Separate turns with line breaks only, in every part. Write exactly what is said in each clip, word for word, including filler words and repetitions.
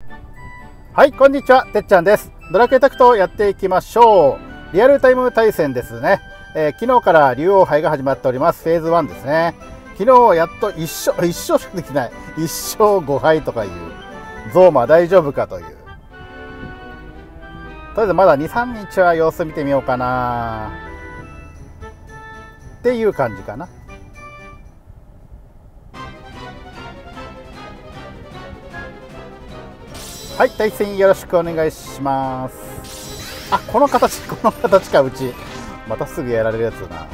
はい、こんにちは、てっちゃんです。ドラクエタクトをやっていきましょう。リアルタイム対戦ですね。えー、昨日から竜王杯が始まっております。フェーズワンですね。昨日やっといっ勝、いっ勝しかできない。いっ勝ご敗とかいう。ゾーマ大丈夫かという。とりあえずまだに、さんにちは様子見てみようかな。っていう感じかな。はい、対戦よろしくお願いします。あ、この形、この形か、うち。またすぐやられるやつだな。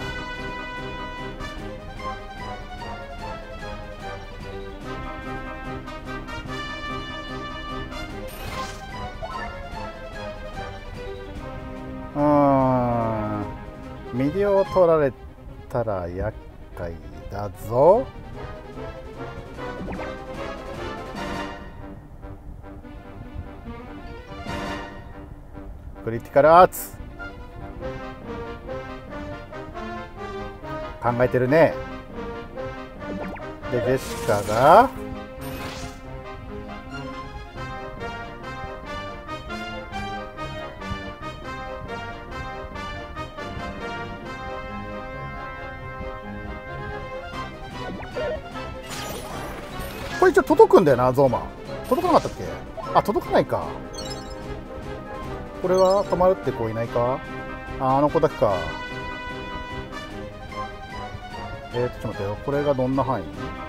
うーん。右を取られたら厄介だぞ。クリティカルアーツ考えてるね。でジェシカがこれ一応届くんだよな。ゾーマ届かなかったっけ。あ、届かないか。これは止まるって子いないか。あ、あの子だけか。えーと、ちょっと待ってよ。これがどんな範囲。え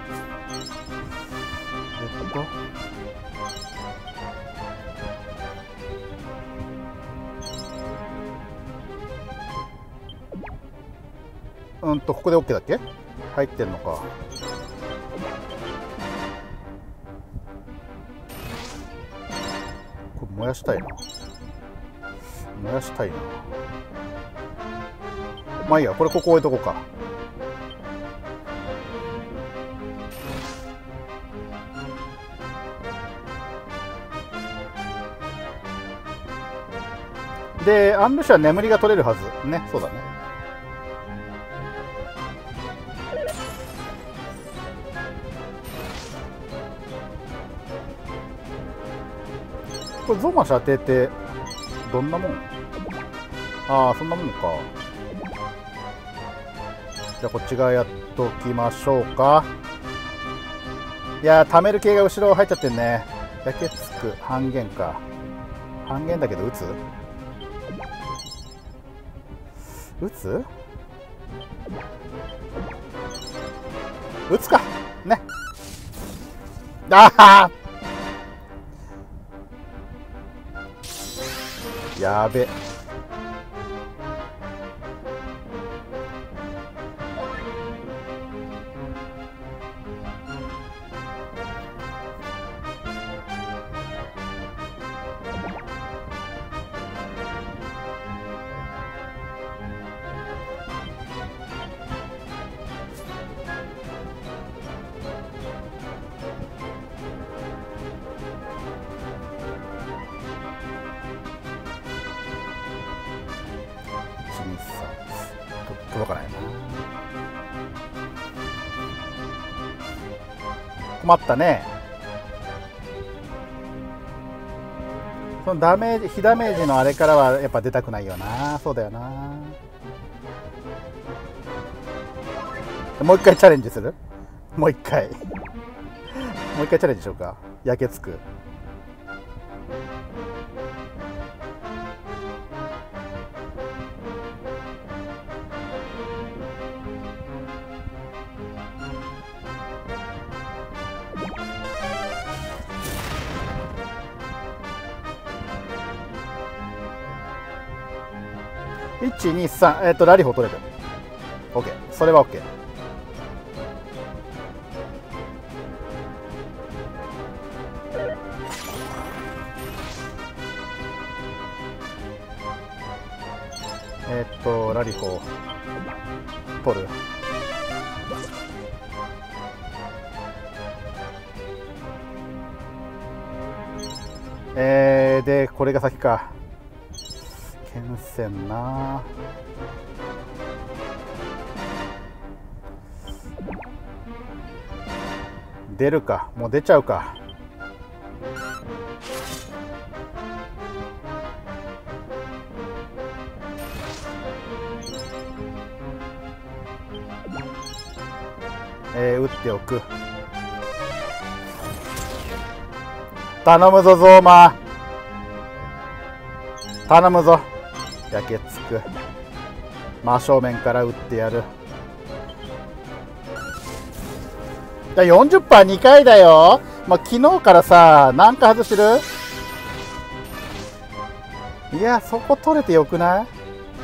っと。うんと、ここで OK だっけ。入ってんのか。これ燃やしたいな。燃やしたいな。まあいいや、これここ置いとこうか。で、アンルシは眠りが取れるはずね。そうだね。これゾーマ射程ってどんなもん。ああ、そんなもんか。じゃあこっち側やっときましょうか。いやー、貯める系が後ろ入っちゃってんね。焼けつく半減か。半減だけど打つ打つ打つかね。ああ、やべ。届かないな。困ったね。そのダメージ、非ダメージのあれからはやっぱ出たくないよな。そうだよな。もう一回チャレンジする。もう一回もう一回チャレンジしようか。焼けつく。いち、に、さん、えっとラリホ取れる。 OK、 それは OK。 えっとラリホ取る。えー、でこれが先か。剣戦な。出るか。もう出ちゃうか。 えー、打っておく。頼むぞゾーマ、頼むぞ。焼けつく。真正面から打ってやる。だ よんじゅっパーセントに 回だよ。まあ、昨日からさ何回外してる。いやそこ取れてよくない。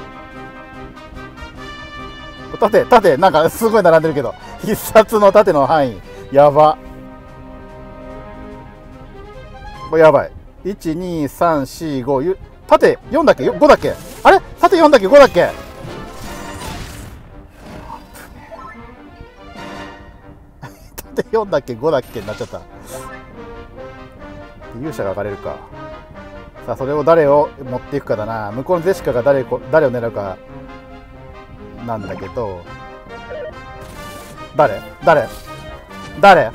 縦縦なんかすごい並んでるけど、必殺の縦の範囲やば。これやばい。いちにさんしご、縦よんだっけ、ごだっけ、あれ縦よんだっけ、ごだっけ。縦よんだっけ、ごだっけになっちゃった。勇者が上がれるか。さあそれを誰を持っていくかだな。向こうのゼシカが誰誰を狙うかなんだけど、誰誰誰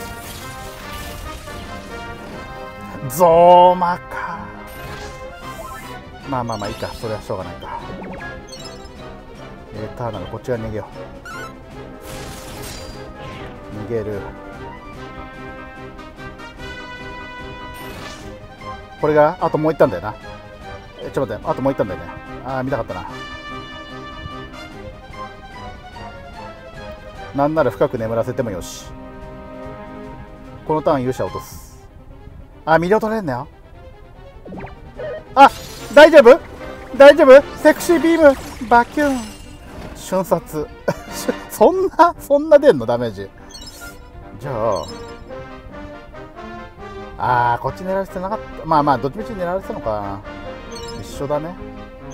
ゾーマか。まあまあまあいいか、それはしょうがないか。えー、ターナルこっち側に逃げよう。逃げる。これがあともういったんだよな。えちょっと待って、あともういったんだよね。ああ見たかったな。なんなら深く眠らせてもよし。このターン勇者落とす。あ、魅了取れんだよ。あ、大丈夫大丈夫。セクシービームバキューン瞬殺そんなそんな出んのダメージ。じゃああーこっち狙われてなかった。まあまあどっちみち狙われてたのかな。一緒だね。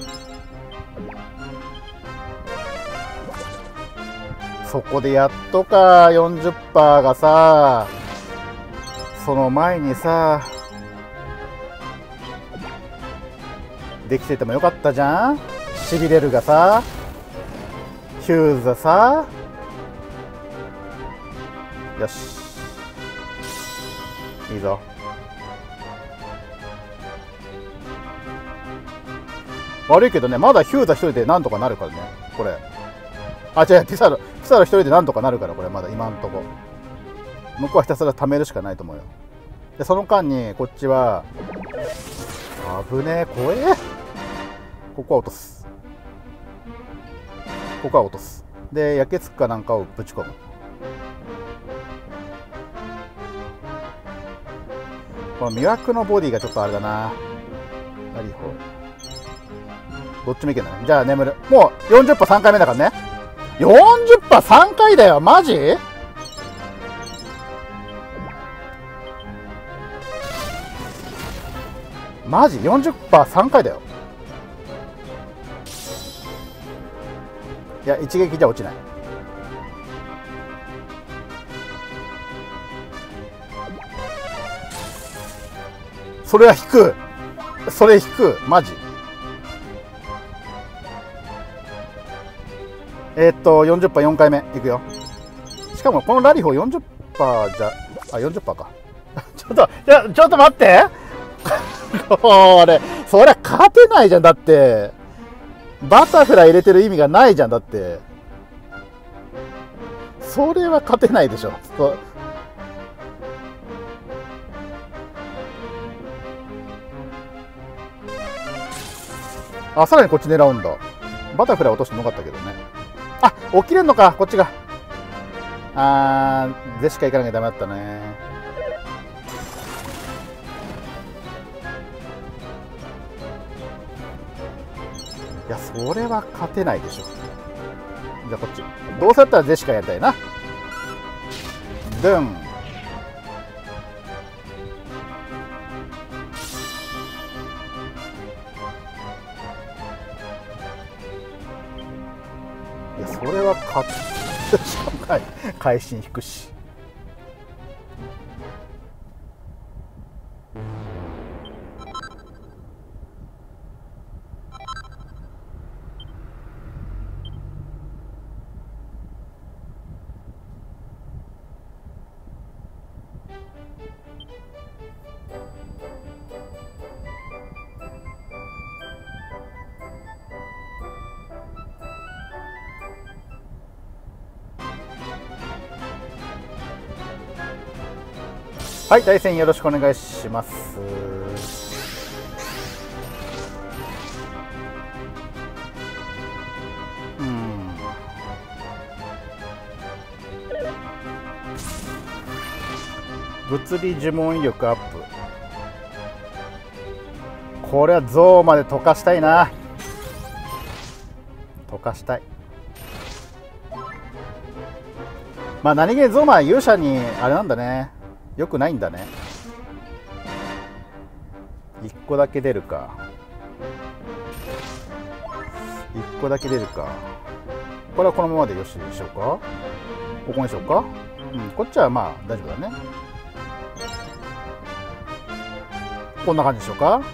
そこでやっとか よんじゅっパーセント がさ、その前にさできててもよかったじゃん。しびれるがさ、ヒューズさ。よしいいぞ。悪いけどね、まだヒューザ一人でなんとかなるからねこれ。あ、違う、ピサロ、ピサロ一人でなんとかなるから、これまだ今んとこ。向こうはひたすら貯めるしかないと思うよ。で、その間に、こっちは、危ねえ、怖え。ここは落とす。ここは落とす。で、焼けつくかなんかをぶち込む。この魅惑のボディがちょっとあれだな。ラリホ。どっちもいけない。じゃあ眠る。もう よんじゅっパーセントさん 回目だからね。よんじゅっパーセントさん 回だよ。マジマジ よんじゅっパーセントさん 回だよ。いや一撃じゃ落ちない。それは引く。それ引く。マジえー、っと よんじゅっパーセントよん 回目いくよ。しかもこのラリホ よんじゅっパーセント じゃあ よんじゅっパーセント かちょっといやちょっと待ってこれそりゃ勝てないじゃん。だってバタフライ入れてる意味がないじゃん。だってそれは勝てないでしょ。あ、さらにこっち狙うんだ。バタフライ落としてもよかったけどね。あ、起きれんのかこっちが。あーでしか行かなきゃダメだったね。いやそれは勝てないでしょ。じゃあこっちどうせだったらゼシカやりたいな。ドゥン。いやそれは勝つしかもかい会心引くし。 はい、対戦よろしくお願いします。うん。物理呪文威力アップ。これはゾウまで溶かしたいな。溶かしたい。まあ何気にゾウマは勇者にあれなんだね。よくないんだね。いっこだけ出るか。いっこだけ出るか。これはこのままでよしでしょうか。ここにしようか。うん、こっちはまあ大丈夫だね。こんな感じでしょうか。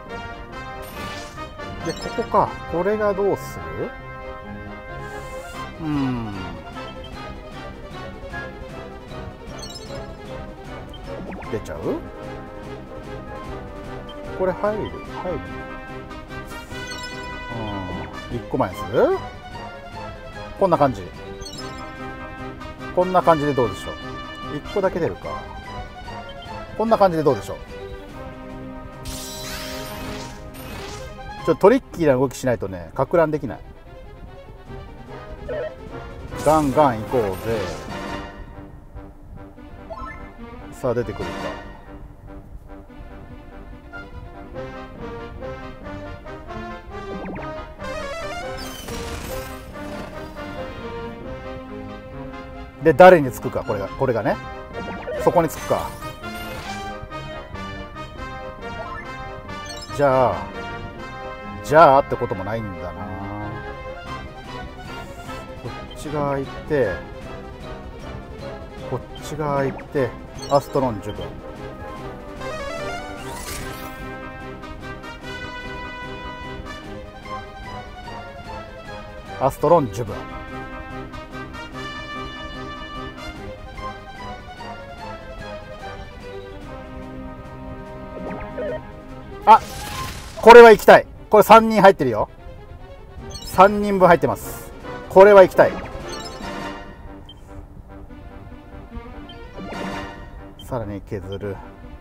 で、ここか。これがどうする？うーん。出ちゃう？これ入る？入る？うん。いっこまえにする？こんな感じ。こんな感じでどうでしょう。いっこだけ出るか。こんな感じでどうでしょう。ちょっとトリッキーな動きしないとね、か乱できない。ガンガン行こうぜ。さあ出てくるか。で誰につくか。これがこれがね、そこにつくか。じゃあじゃあってこともないんだな。こっち側行ってこっち側行ってアストロン呪文。アストロン呪文。あ、これは行きたい。これさんにん入ってるよ。さんにんぶん入ってます。これは行きたい。さらに削る。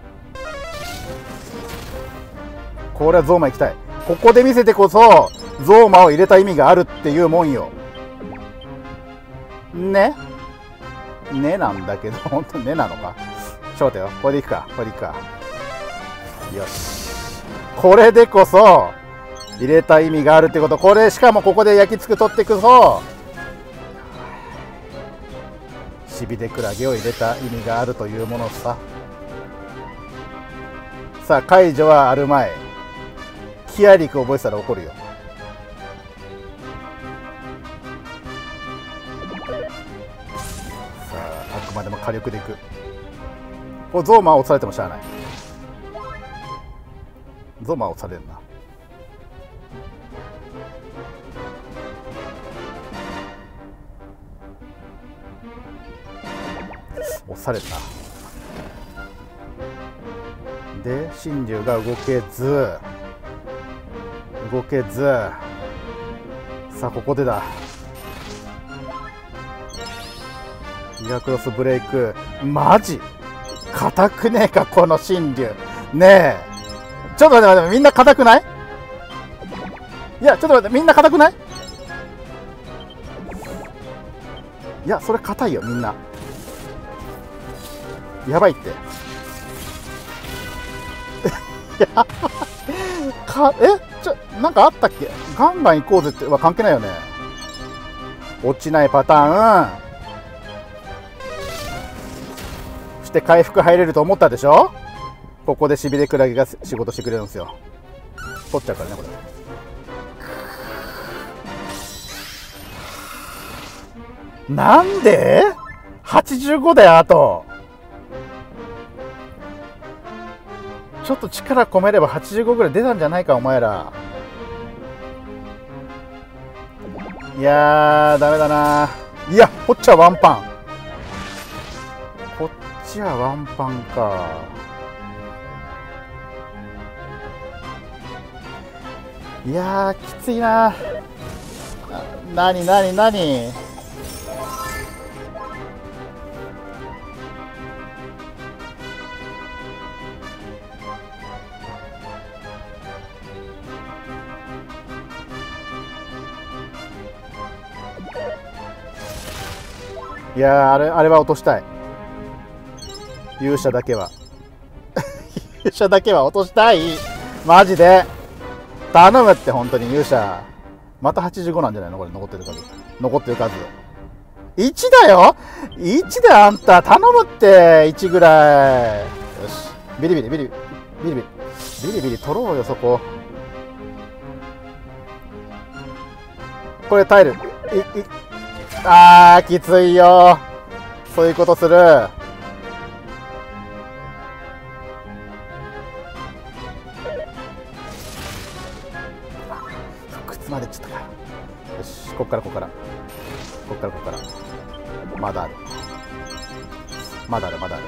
これはゾーマ行きたい。ここで見せてこそゾーマを入れた意味があるっていうもんよ。ねねなんだけど、本当にねなのか。ちょっと待ってよ。これでいくか。これでいくか。よし。これでこそ入れた意味があるってこと。これしかもここで焼き付く取っていくとシビデクラゲを入れた意味があるというものさ。さあ解除はあるまい。キアリク覚えてたら怒るよ。さああくまでも火力でいく。これゾーマは押されてもしゃあない。ゾーマは押されるな。押された。で神竜が動けず動けず。さあここでだ。ギガクロスブレイク。マジ硬くねえかこの神竜。ねえちょっと待って待って、みんな硬くない？いやちょっと待って、みんな硬くない？いやそれ硬いよみんな。やばいって。いやかえちょなんかあったっけ。ガンガン行こうぜっては関係ないよね。落ちないパターン。そして回復入れると思ったでしょ。ここでしびれクラゲが仕事してくれるんですよ。取っちゃうからねこれ。なんではちじゅうごだよ。あとちょっと力込めればはちじゅうごぐらい出たんじゃないかお前ら。いやーダメだな。いやこっちはワンパン。こっちはワンパンか。いやーきついな。なになになに。 いやー、あれあれは落としたい。勇者だけは勇者だけは落としたい。マジで頼むって。本当に勇者またはちじゅうごなんじゃないのこれ。残ってる数残ってる数いちだよ。いちであんた頼むって。いちぐらい。よし、ビリビリビリビリビリビリビリビリ取ろうよそこ。これ耐える。いいあーきついよ。そういうことする。靴までいっちゃったか。よし、こっからこっからこっからこっからまだあるまだあるまだある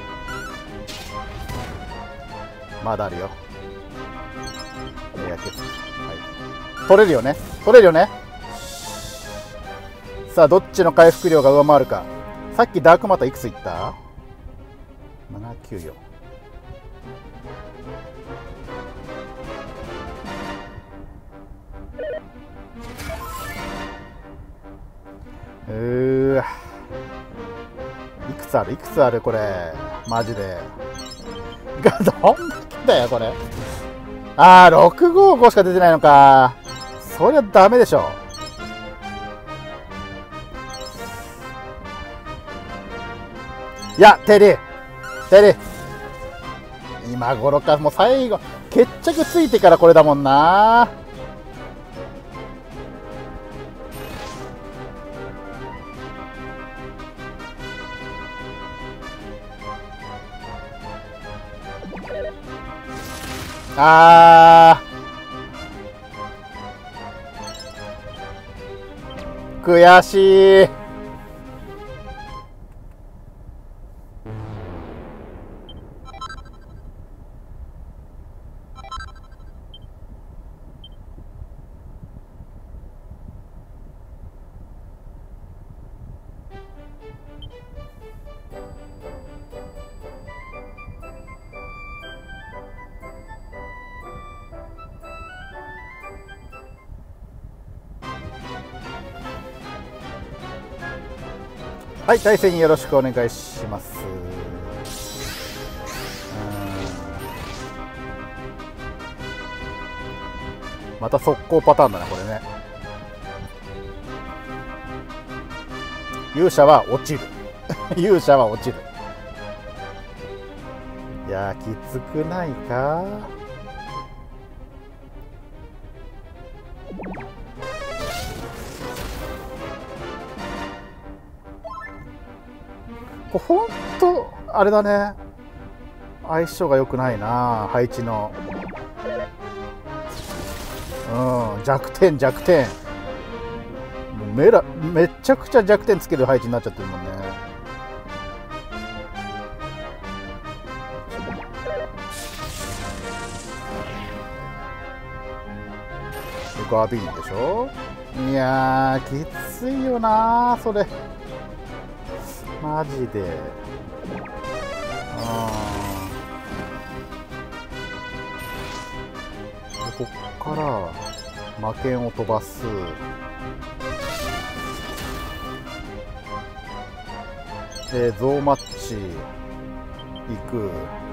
まだあるよ。いや、ケツ、はい、取れるよね取れるよね。さあ、どっちの回復量が上回るか。さっきダークマターいくついった？ ななきゅうよん。うーわ、いくつあるいくつあるこれ。マジでがどんだけだよこれ。あーろくごーごしか出てないのか。そりゃダメでしょ。いや、テリーテリー今頃か。もう最後決着ついてからこれだもんな。あー悔しい。はい、対戦よろしくお願いします。また速攻パターンだねこれね。勇者は落ちる勇者は落ちる。いやー、きつくないか。ほんとあれだね、相性が良くないな配置の。うん弱点弱点。もうめらめちゃくちゃ弱点つける配置になっちゃってるもんね。でガービーンでしょ。いやーきついよなそれマジで。あでこっから魔剣を飛ばす。でゾウマッチ行く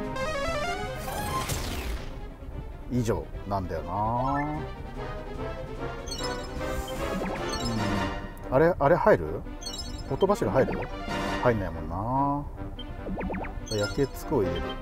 以上なんだよな。うん、あれあれ入る？音柱入る？入んないもんな。焼けつくを入れる。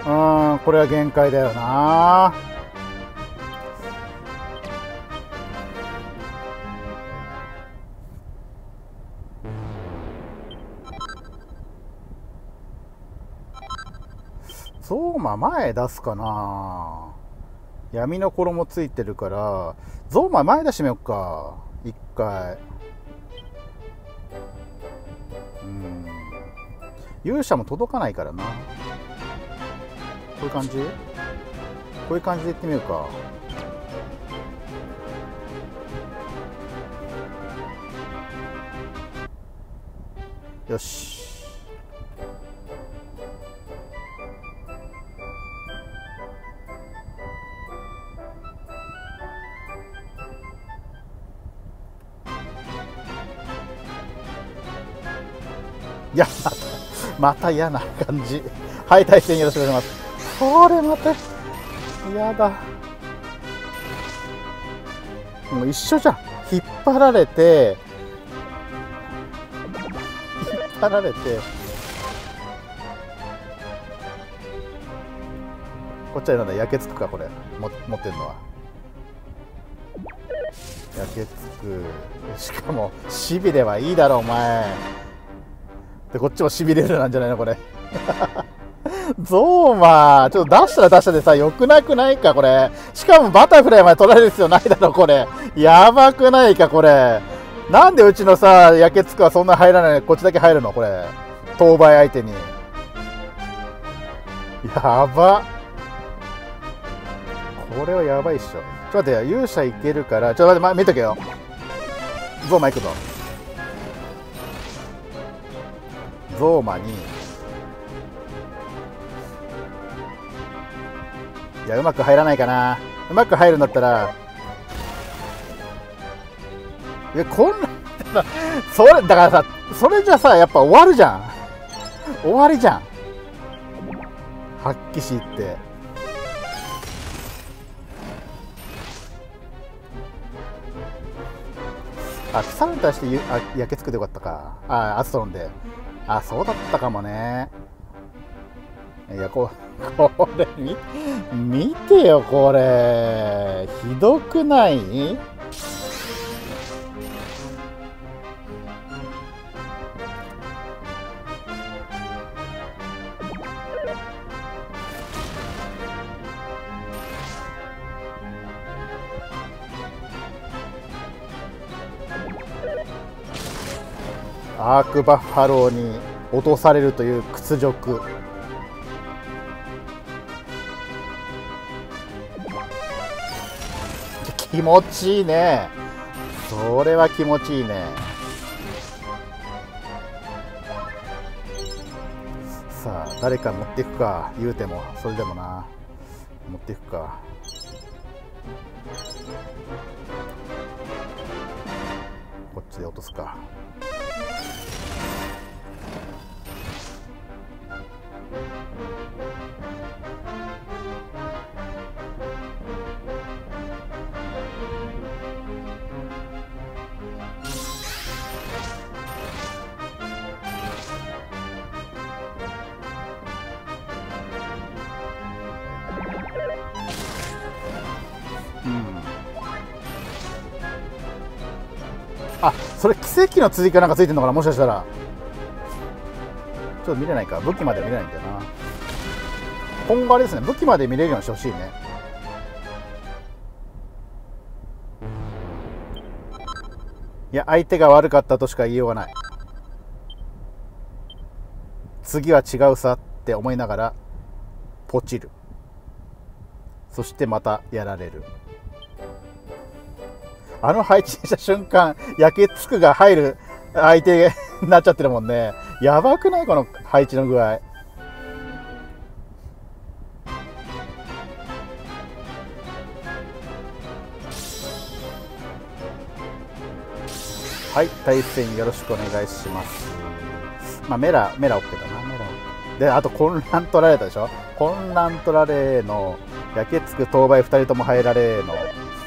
ーん、これは限界だよな。ゾーマ前出すかな。闇の衣ついてるからゾーマ前出してみよっか一回。うん、勇者も届かないからな。こういう感じ、こういう感じでいってみようか。よし。いや、また嫌な感じ。はい、対戦よろしくお願いします。これまた嫌だ。もう一緒じゃん。引っ張られて引っ張られてこっちはなんだ、焼けつくか。これも持ってるのは焼けつく。しかもしびれはいいだろお前で、こっちもしびれるなんじゃないのこれゾーマちょっと出したら出したでさ、よくなくないかこれ。しかもバタフライまで取られる必要ないだろこれ。やばくないかこれ。なんでうちのさ焼けつくはそんな入らない、こっちだけ入るのこれ。当倍相手にやば。これはやばいっしょ。ちょっと待ってよ、勇者いけるから、ちょっと待って、ま、見とけよ。ゾーマいくぞ。ゾーマに、いや、うまく入らないかな。うまく入るんだったら、いや、こんなそれだからさ、それじゃさ、やっぱ終わるじゃん。終わりじゃん。発揮しって。あ、草に対してゆあ焼けつくでよかったか。あ、アストロンで。あ、そうだったかもね。いや、ここれ見見てよこれ。ひどくない？アークバッファローに落とされるという屈辱。気持ちいいね。それは気持ちいいね。さあ誰か持っていくか。言うてもそれでもな、持っていくか。こっちで落とすか。うん、あ、それ奇跡の追加なんかついてるのかな、もしかしたら。ちょっと見れないか。武器まで見れないんだよな。今後あれですね、武器まで見れるようにしてほしいね。いや、相手が悪かったとしか言いようがない。次は違うさって思いながらポチる。そしてまたやられる。あの配置した瞬間、焼けつくが入る相手になっちゃってるもんね。やばくないこの配置の具合。はい、対戦よろしくお願いします。まあメラメラ OK だな。メラ OK で、あと混乱取られたでしょ。混乱取られの焼けつく当倍ふたりとも入られの。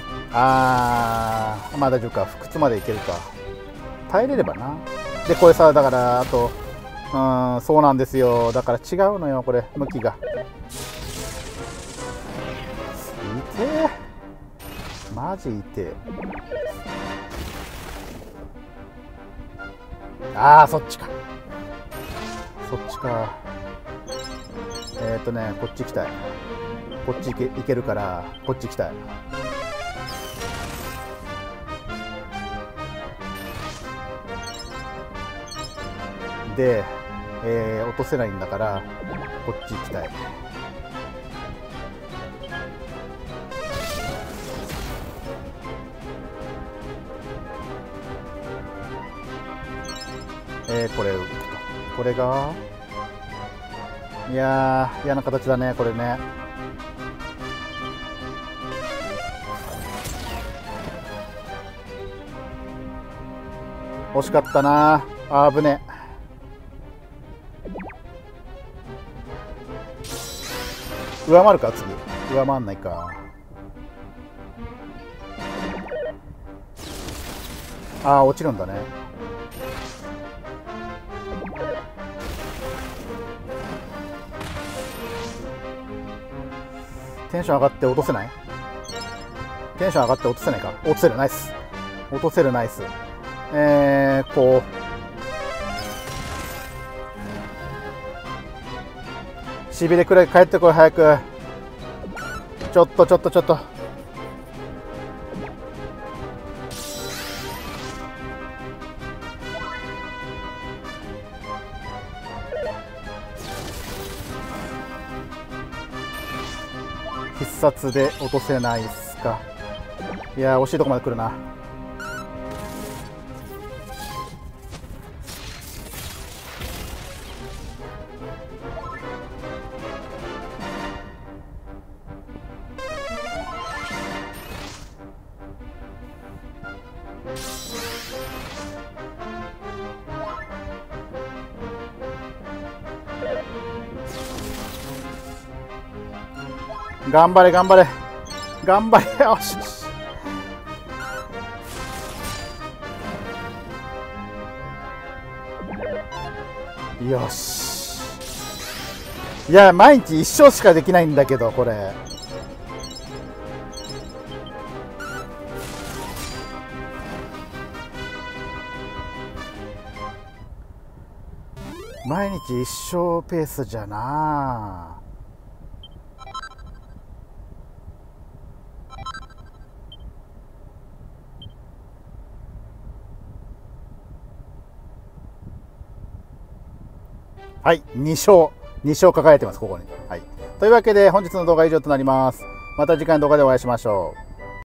あー、まあ大丈夫か。不屈までいけるか。耐えれればな。でこれさ、だからあとうん、そうなんですよ。だから違うのよこれ、向きが。 えー、マジ痛え。ああ、そっちか。そっちか。えっとね、こっち行きたい。こっち行け、行けるから、こっち行きたい。で、えー、落とせないんだから、こっち行きたい。えー、これ浮くと。これがいやー、嫌な形だね、これね。惜しかったな。あー、危ね。上回るか、次。上回んないか。あー、落ちるんだね。テンション上がって落とせない？テンション上がって落とせないか？落とせる、ナイス。落とせる、ナイス。えー、こう。しびれくらい帰ってこい、早く。ちょっと、ちょっと、ちょっと。必殺で落とせないっすか。いやー、惜しいとこまで来るな。頑張れ頑張れ頑張れ。よしよし。いや、毎日一生しかできないんだけど、これ。毎日一生ペースじゃな。はい、に勝。に勝抱えてます、ここに。はい。というわけで、本日の動画は以上となります。また次回の動画でお会いしましょう。